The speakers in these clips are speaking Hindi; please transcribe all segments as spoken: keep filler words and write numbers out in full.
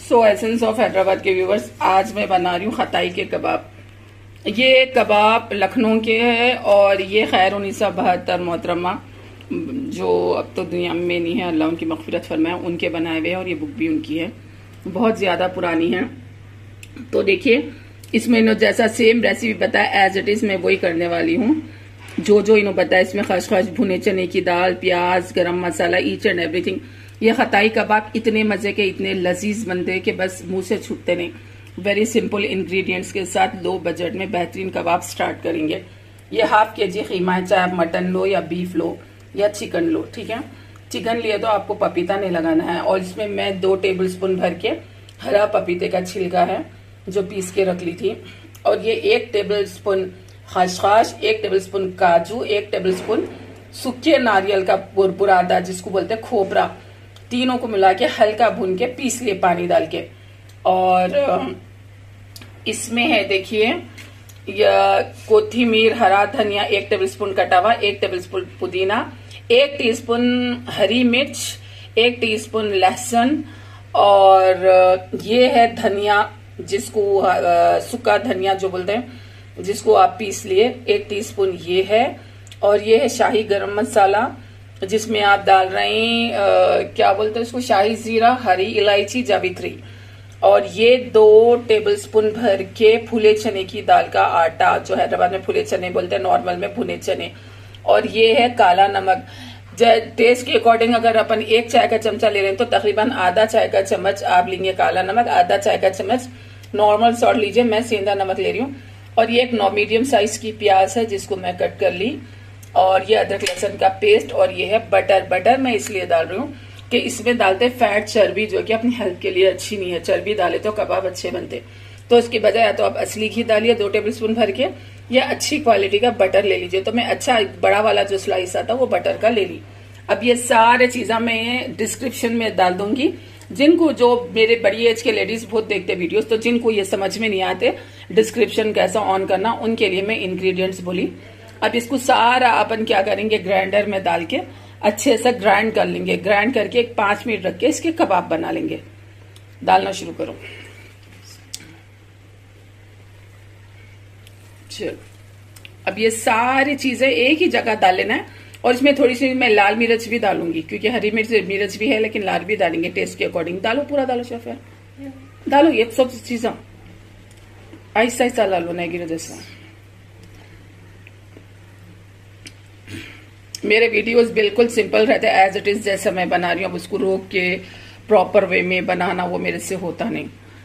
सो एसेंस ऑफ हैदराबाद के व्यूवर्स, आज मैं बना रही हूँ खताई के कबाब। ये कबाब लखनऊ के है और ये खैर उन्नीस सौ बहत्तर मोहतरमा जो अब तो दुनिया में नहीं है, अल्लाह उनकी मग़फ़िरत फरमाए, उनके बनाए हुए हैं और ये बुक भी उनकी है, बहुत ज़्यादा पुरानी है। तो देखिए इसमें इन्होंने जैसा सेम रेसिपी बताया एज इट इज़ मैं वही करने वाली हूँ। जो जो इन्होंने बताया इसमें खसखस, भुने चने की दाल, प्याज, गरम मसाला, ईच एंड एवरीथिंग। ये खताई कबाब इतने मज़े के, इतने लजीज बनते हैं कि बस मुंह से छूटते नहीं। वेरी सिंपल इंग्रेडिएंट्स के साथ लो बजट में बेहतरीन कबाब स्टार्ट करेंगे। ये हाफ के जी कीमा है, चाहे आप मटन लो या बीफ लो या चिकन लो, ठीक है। चिकन लिए तो आपको पपीता नहीं लगाना है। और इसमें मैं दो टेबल स्पून भर के हरा पपीते का छिलका है जो पीस के रख ली थी, और ये एक टेबल स्पून खसखस, एक टेबल स्पून काजू, एक टेबल स्पून सूखे नारियल का बुरादा जिसको बोलते हैं खोपरा, तीनों को मिला के हल्का भून के पीस लिए पानी डाल के। और इसमें है देखिए यह कोथिमीर, हरा धनिया एक टेबलस्पून कटा हुआ, एक टेबलस्पून पुदीना, एक टीस्पून हरी मिर्च, एक टीस्पून लहसुन, और ये है धनिया जिसको सूखा धनिया जो बोलते हैं, जिसको आप पीस लिए, एक टीस्पून ये है। और ये है शाही गरम मसाला जिसमें आप डाल रहे हैं क्या बोलते हैं उसको, शाही जीरा, हरी इलायची, जावित्री। और ये दो टेबलस्पून भर के फूले चने की दाल का आटा, जो हैदराबाद में फूले चने बोलते हैं, नॉर्मल में भुने चने। और ये है काला नमक, टेस्ट के अकॉर्डिंग अगर अपन एक चाय का चमचा ले रहे हैं तो तकरीबन आधा चाय का चम्मच आप लेंगे काला नमक, आधा चाय का चम्मच नॉर्मल सॉल्ट लीजिए, मैं सेंधा नमक ले रही हूँ। और ये एक नौ मीडियम साइज की प्याज है जिसको मैं कट कर ली, और ये अदरक लहसुन का पेस्ट, और ये है बटर। बटर मैं इसलिए डाल रही हूँ कि इसमें डालते फैट चर्बी जो कि अपनी हेल्थ के लिए अच्छी नहीं है, चर्बी डाले तो कबाब अच्छे बनते। तो इसके बजाय या तो आप असली घी डालिए दो टेबल स्पून भर के, या अच्छी क्वालिटी का बटर ले लीजिए। तो मैं अच्छा बड़ा वाला जो स्लाइस आता है वो बटर का ले ली। अब ये सारे चीज़ें मैं डिस्क्रिप्शन में डाल दूंगी। जिनको, जो मेरे बड़ी एज के लेडीज बहुत देखते वीडियोस, तो जिनको ये समझ में नहीं आते डिस्क्रिप्शन कैसा ऑन करना, उनके लिए मैं इंग्रेडिएंट्स बोली। अब इसको सारा अपन क्या करेंगे, ग्राइंडर में डाल के अच्छे से ग्राइंड कर लेंगे। ग्राइंड करके एक पांच मिनट रख के इसके कबाब बना लेंगे। डालना शुरू करो। चलो अब ये सारी चीजें एक ही जगह डाल लेना है, और इसमें थोड़ी सी मैं लाल मिर्च भी डालूंगी क्योंकि हरी मिर्च मिर्च भी है, लेकिन लाल भी डालेंगे टेस्ट के अकॉर्डिंग। डालो, पूरा डालो शेफ यार, डालो ये सब चीजें आहिस्ता आहिस्ता डालो, नहीं गिरे जैसा। मेरे वीडियोस बिल्कुल सिंपल रहते हैं एज इट इज, जैसा मैं बना रही हूँ। अब उसको रोक के प्रॉपर वे में बनाना वो मेरे से होता नहीं।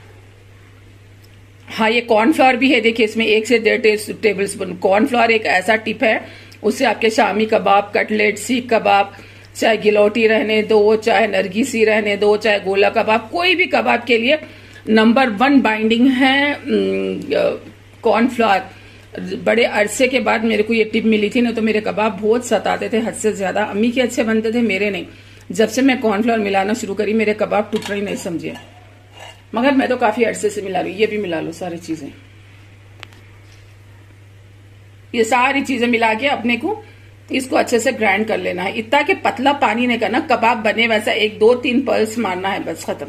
हाँ, ये कॉर्नफ्लावर भी है, देखिए इसमें एक से डेढ़ टेबल स्पून कॉर्नफ्लावर एक ऐसा टिप है, उससे आपके शामी कबाब, कटलेट, सीख कबाब, चाहे गिलौटी रहने दो, चाहे नरगिसी रहने दो, चाहे गोला कबाब, कोई भी कबाब के लिए नंबर वन बाइंडिंग है कॉर्नफ्लावर। बड़े अरसे के बाद मेरे को ये टिप मिली थी ना, तो मेरे कबाब बहुत सताते थे हद से ज्यादा। अम्मी के अच्छे बनते थे, मेरे नहीं। जब से मैं कॉर्नफ्लावर मिलाना शुरू करी मेरे कबाब टूट रही नहीं, समझिए। मगर मैं तो काफी अरसे से मिला रही हूँ। ये भी मिला लो सारी चीजें, ये सारी चीजें मिला के अपने को इसको अच्छे से ग्राइंड कर लेना है। इतना कि पतला पानी नहीं करना, कबाब बने वैसा एक दो तीन पल्स मारना है, बस खत्म।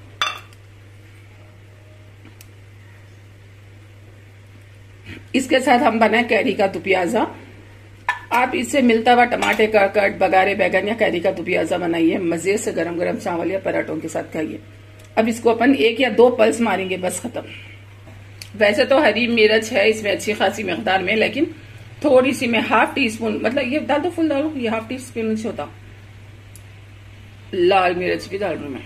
इसके साथ हम बनाए कैरी का दुपियाजा। आप इससे मिलता हुआ टमाटे का कट, बगारे बैगन या कैरी का दुपियाजा बनाइए, मजे से गरम गरम चावल या पराठों के साथ खाइए। अब इसको अपन एक या दो पल्स मारेंगे, बस खत्म। वैसे तो हरी मिर्च है इसमें अच्छी खासी मिकदार में, लेकिन थोड़ी सी मैं हाफ टी स्पून, मतलब ये डाल दो फुल डालो, ये हाफ टी स्पून से होता। लाल मिर्च भी डाल रही हूं मैं।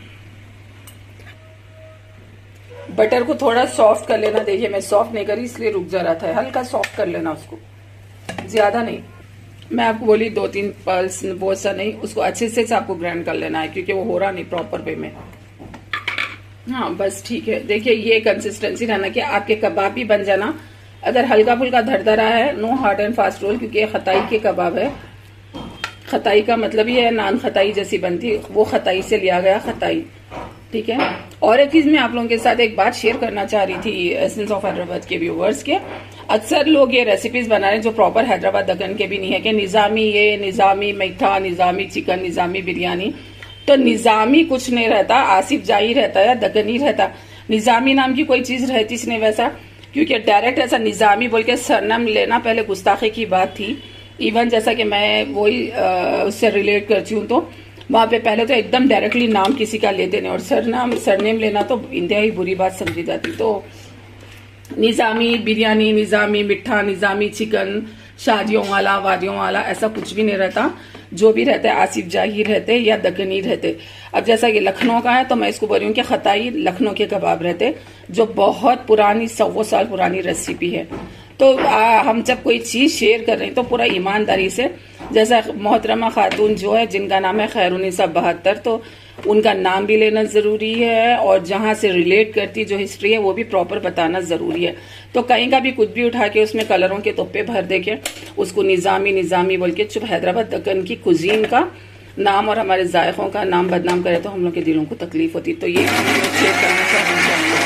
बटर को थोड़ा सॉफ्ट कर लेना। देखिए मैं सॉफ्ट नहीं करी इसलिए रुक जा रहा था, हल्का सॉफ्ट कर लेना उसको, ज्यादा नहीं। मैं आपको बोली दो तीन पल्स, बहुत सा नहीं, उसको अच्छे से आपको ग्राइंड कर लेना है क्योंकि वो हो रहा नहीं प्रॉपर वे में। हाँ बस ठीक है। देखिए ये कंसिस्टेंसी रहना कि आपके कबाब भी बन जाना। अगर हल्का फुल्का धरधरा है, no hard and fast rule, क्योंकि ये खताई के कबाब है। खताई का मतलब ये है नान खताई जैसी बनती, वो खताई से लिया गया खताई, ठीक है। और एक चीज मैं आप लोगों के साथ एक बात शेयर करना चाह रही थी एसेंस ऑफ हैदराबाद के व्यूवर्स के। अक्सर लोग ये रेसिपीज बना रहे हैं जो प्रॉपर हैदराबाद दक्कन के भी नहीं है, कि निजामी ये, निजामी मीठा, निजामी चिकन, निजामी बिरयानी। तो निजामी कुछ नहीं रहता, आसिफ जाही रहता है या दगनी रहता। निजामी नाम की कोई चीज रहती नहीं वैसा, क्योंकि डायरेक्ट ऐसा निजामी बोल के सरनाम लेना पहले गुस्ताखी की बात थी। इवन जैसा कि मैं वही उससे रिलेट करती हूँ, तो वहां पे पहले तो एकदम डायरेक्टली नाम किसी का लेते नहीं, और सरनाम सरनेम लेना तो इंतहाई बुरी बात समझी जाती। तो निजामी बिरयानी, निजामी मिठा, निजामी चिकन, शादियों वाला, वादियों वाला, ऐसा कुछ भी नहीं रहता। जो भी रहते आसिफ जाही रहते या दगनी रहते। अब जैसा कि लखनऊ का है तो मैं इसको बोल रही हूँ कि खताई लखनऊ के कबाब रहते, जो बहुत पुरानी सौ साल पुरानी रेसिपी है। तो आ, हम जब कोई चीज शेयर कर रहे हैं तो पूरा ईमानदारी से, जैसा मोहतरमा खातून जो है जिनका नाम है खैरुनिसा बहत्तर, तो उनका नाम भी लेना जरूरी है, और जहां से रिलेट करती जो हिस्ट्री है वो भी प्रॉपर बताना जरूरी है। तो कहीं का भी कुछ भी उठा के उसमें कलरों के तोपे भर दे के उसको निजामी निजामी बोल के चुप हैदराबाद दक्कन की कुजीन का नाम और हमारे जायकों का नाम बदनाम करे तो हम लोग के दिलों को तकलीफ होती। तो ये शेयर करना चाहूँगी।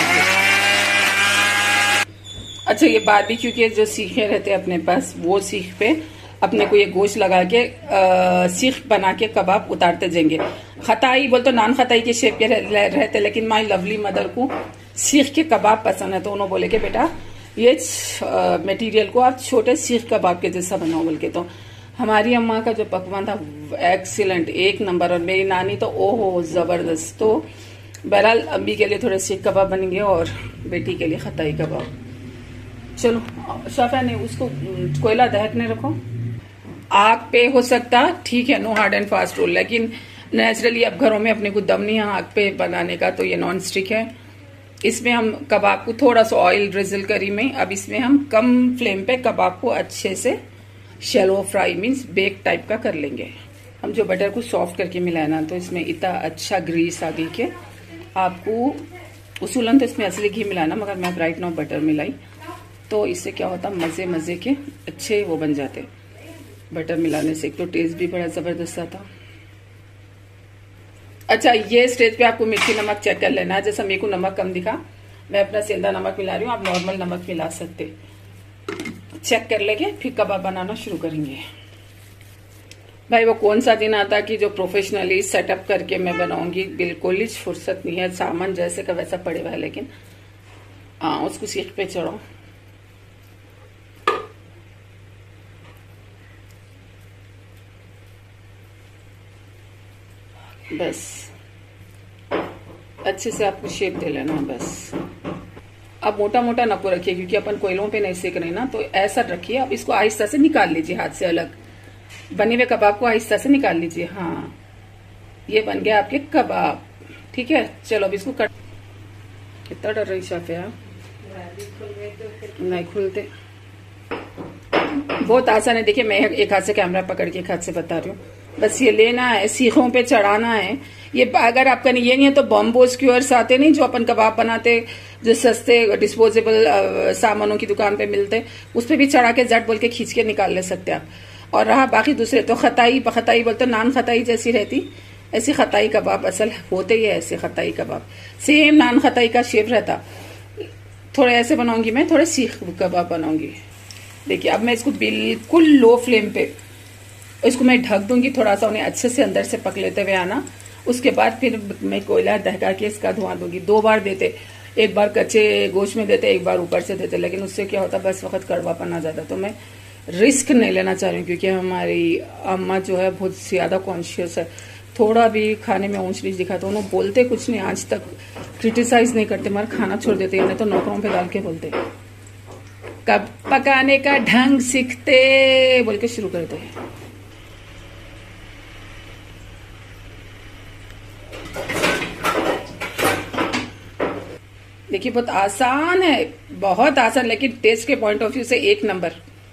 अच्छा, ये बारबेक्यू के जो सीखे रहते हैं अपने पास, वो सीख पे अपने को ये गोश्त लगा के सीख बना के कबाब उतारते जाएंगे। खताई बोल तो नान खताई के शेप के रहते, लेकिन माई लवली मदर को सीख के कबाब पसंद है, तो उन्होंने बोले कि बेटा ये मटेरियल को आप छोटे सीख कबाब के जैसा बनाओ बोल के। तो हमारी अम्मा का जो पकवान था एक्सीलेंट, एक नंबर, और मेरी नानी तो ओहो जबरदस्त। तो बहरहाल अम्मी के लिए थोड़े सीख कबाब बनेंगे और बेटी के लिए खताई कबाब। चलो शाफा ने उसको कोयला दहकने रखो। आग पे हो सकता ठीक है, no hard and fast rule, लेकिन नेचुरली अब घरों में अपने को दम नहीं है आग पे बनाने का, तो ये नॉन स्टिक है। इसमें हम कबाब को थोड़ा सा ऑयल ड्रिजल करी में, अब इसमें हम कम फ्लेम पे कबाब को अच्छे से shallow fry means bake type का कर लेंगे। हम जो बटर को सॉफ्ट करके मिलाए ना, तो इसमें इतना अच्छा ग्रीस आ गई कि आपको उसूलन तो इसमें असली घी मिलाना, मगर मैं राइट नाउ बटर मिलाई, तो इससे क्या होता मजे मजे के अच्छे वो बन जाते। बटर मिलाने से एक तो टेस्ट भी बड़ा जबरदस्त आता। अच्छा, ये स्टेज पे आपको मिर्ची नमक चेक कर लेना है। जैसा मेरे को नमक कम दिखा, मैं अपना सेंधा नमक मिला रही हूँ, आप नॉर्मल नमक मिला सकते। चेक कर लेके फिर कबाब बनाना शुरू करेंगे। भाई वो कौन सा दिन आता कि जो प्रोफेशनली सेटअप करके मैं बनाऊंगी, बिल्कुल ही फुर्सत नहीं है, सामान जैसे का वैसा पड़े हुआ है, लेकिन हाँ उसको सीख पे चढ़ो। बस अच्छे से आपको शेप दे लेना बस। अब मोटा मोटा नको रखिए, क्योंकि अपन कोयलों पे नहीं सेक रहे ना, तो ऐसा रखिए। अब इसको आहिस्ता से निकाल लीजिए, हाथ से अलग बने हुए कबाब को आहिस्ता से निकाल लीजिए। हाँ, ये बन गया आपके कबाब, ठीक है। चलो अब इसको कट। कितना डर रही शाफिया, नहीं खुलते, बहुत आसान है। देखिए मैं एक हाथ से कैमरा पकड़ के एक हाथ से बता रही हूँ। बस ये लेना है, सीखों पे चढ़ाना है। ये अगर आपका ये नहीं है तो बॉम्बो स्क्यूअर्स आते नहीं, जो अपन कबाब बनाते, जो सस्ते डिस्पोजेबल सामानों की दुकान पे मिलते, उस पे भी चढ़ा के जट बोल के खींच के निकाल ले सकते आप। और रहा बाकी दूसरे तो खताई खताई बोलते, नान खताई जैसी रहती, ऐसी खताई कबाब असल होते ही है। ऐसे खताई कबाब सेम नान खताई का शेप रहता। थोड़े ऐसे बनाऊंगी मैं, थोड़े सीख कबाब बनाऊंगी। देखिए अब मैं इसको बिल्कुल लो फ्लेम पे इसको मैं ढक दूंगी, थोड़ा सा उन्हें अच्छे से अंदर से पक लेते हुए आना। उसके बाद फिर मैं कोयला दहका के इसका धुआं दूंगी। दो बार देते, एक बार कच्चे गोश्त में देते, एक बार ऊपर से देते, लेकिन उससे क्या होता बस वक्त कड़वापन आ जाता। तो मैं रिस्क नहीं लेना चाह रही हूँ, क्योंकि हमारी अम्मा जो है बहुत ज्यादा कॉन्शियस है। थोड़ा भी खाने में ऊंच नीच दिखा तो उन्होंने बोलते कुछ नहीं, आज तक क्रिटिसाइज नहीं करते, मगर खाना छोड़ देते, नहीं तो नौकरों पे डाल के बोलते कब पकाने का ढंग सीखते बोल के शुरू करते हैं। देखिए बहुत आसान है, बहुत आसान, लेकिन टेस्ट के पॉइंट ऑफ व्यू से एक नंबर।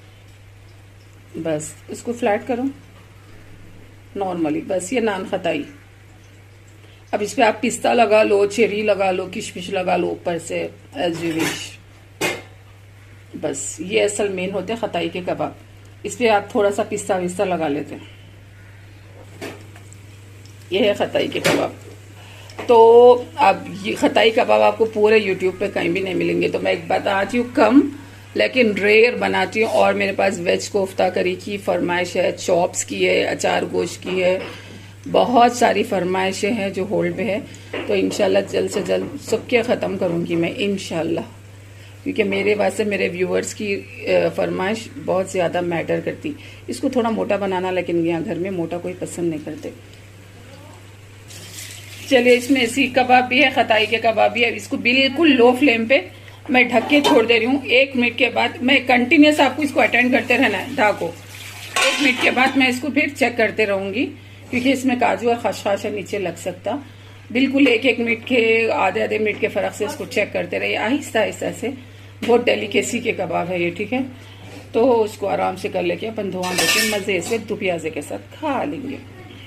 बस इसको फ्लैट करो नॉर्मली, बस ये नान खताई। अब इस पे आप पिस्ता लगा लो, चेरी लगा लो, किशमिश लगा लो ऊपर से, एज यू विश। बस ये असल मेन होते हैं खताई के कबाब। इस पे आप थोड़ा सा पिस्ता विस्ता लगा लेते हैं। ये है खताई के कबाब। तो अब ये खताई कबाब आपको पूरे यूट्यूब पे कहीं भी नहीं मिलेंगे, तो मैं एक बताती हूँ कम लेकिन रेयर बनाती हूँ। और मेरे पास वेज कोफ्ता करी की फरमाइश है, चॉप्स की है, अचार गोश्त की है, बहुत सारी फरमाइशें हैं जो होल्ड पे है, तो इंशाल्लाह जल्द से जल्द सबके ख़त्म करूँगी मैं इंशाल्लाह, क्योंकि मेरे वास्ते मेरे व्यूअर्स की फरमाइश बहुत ज़्यादा मैटर करती। इसको थोड़ा मोटा बनाना, लेकिन यहाँ घर में मोटा कोई पसंद नहीं करते। चलिए, इसमें सीख कबाब भी है, खताई के कबाब भी है। इसको बिल्कुल लो फ्लेम पे मैं ढक के छोड़ दे रही हूँ। एक मिनट के बाद मैं कंटिन्यूस आपको इसको अटेंड करते रहना है, ढाको। एक मिनट के बाद मैं इसको फिर चेक करते रहूंगी, क्योंकि इसमें काजू और खसखस है, नीचे लग सकता। बिल्कुल एक एक मिनट के, आधे आधे मिनट के फर्क से इसको चेक करते रहिए, आहिस्ता आहिस्ता से। बहुत डेलिकेसी के कबाब है ये, ठीक है। तो उसको आराम से कर लेके अपन धुआं देके मजे से दो प्याजे के साथ खा लेंगे।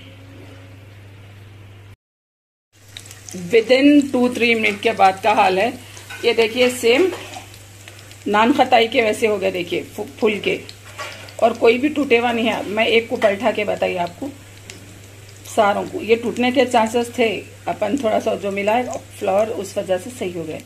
Within two three minute के बाद का हाल है ये, देखिए सेम नान खताई के वैसे हो गए, देखिए फुल के, और कोई भी टूटे हुआ नहीं है। मैं एक को पलटा के बताइए आपको, सारों को ये टूटने के चांसेस थे, अपन थोड़ा सा जो मिलाए फ्लावर उस वजह से सही हो गए।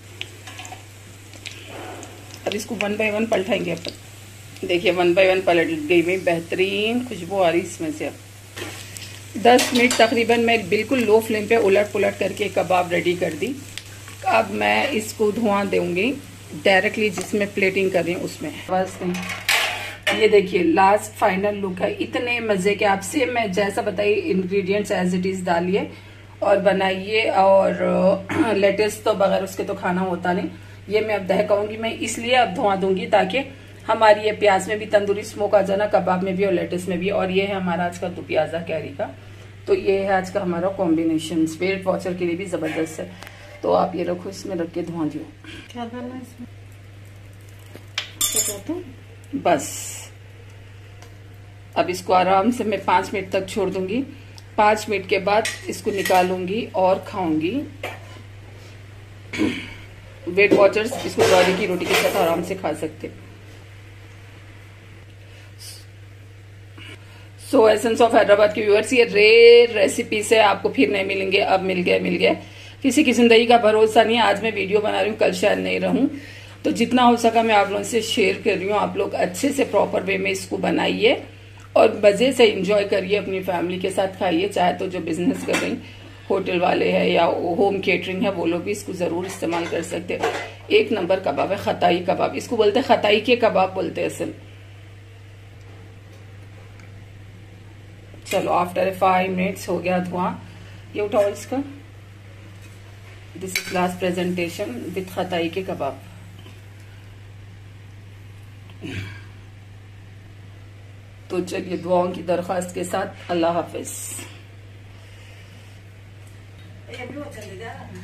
अब इसको वन बाय वन पलटाएंगे अपन। देखिए वन बाय वन पलट गई, में बेहतरीन खुशबू आ रही इसमें से। अब दस मिनट तकरीबन मैं बिल्कुल लो फ्लेम पे उलट पुलट करके कबाब रेडी कर दी। अब मैं इसको धुआं दूंगी डायरेक्टली जिसमें प्लेटिंग कर रही हूँ उसमें। बस नहीं, ये देखिए लास्ट फाइनल लुक है। इतने मजे के, आपसे मैं जैसा बताइए इंग्रेडिएंट्स एज इट इज डालिए और बनाइए। और लेटेस्ट तो बगैर उसके तो खाना होता नहीं। ये मैं अब दहकाऊंगी, मैं इसलिए अब धुआं दूंगी ताकि हमारी ये प्याज में भी तंदूरी स्मोक आ जाना, कबाब में भी और लेटेस्ट में भी। और ये है हमारा आज का दो प्याजा कैरी का। तो ये है आज का हमारा कॉम्बिनेशन, वेट वॉचर के लिए भी जबरदस्त है। तो आप ये रखो, इसमें रख के धुआं दियो। क्या करना है इसमें? तो बस अब इसको आराम से मैं पांच मिनट तक छोड़ दूंगी। पांच मिनट के बाद इसको निकालूंगी और खाऊंगी। वेट वॉचर्स इसको ज्वारी की रोटी के साथ आराम से खा सकते। सो एसेंस ऑफ हैदराबाद के व्यूअर्स, ये रेयर रेसिपी से आपको फिर नहीं मिलेंगे। अब मिल गए मिल गए किसी की जिंदगी का भरोसा नहीं है। आज मैं वीडियो बना रही हूँ, कल शायद नहीं रहूं, तो जितना हो सका मैं आप लोगों से शेयर कर रही हूँ। आप लोग अच्छे से प्रॉपर वे में इसको बनाइए और मजे से एंजॉय करिए, अपनी फैमिली के साथ खाइए। चाहे तो जो बिजनेस कर रही होटल वाले हैं या होम केटरिंग है, वो लोग भी इसको जरूर इस्तेमाल कर सकते हैं। एक नंबर कबाब है, खताई कबाब इसको बोलते हैं, खताई के कबाब बोलते हैं असल। चलो आफ्टर फाइव मिनट्स हो गया धुआं, ये उठाओ इसका। This is last presentation with खताई के कबाब। तो चलिए दुआओं की दरख्वास्त के साथ अल्लाह हाफिज।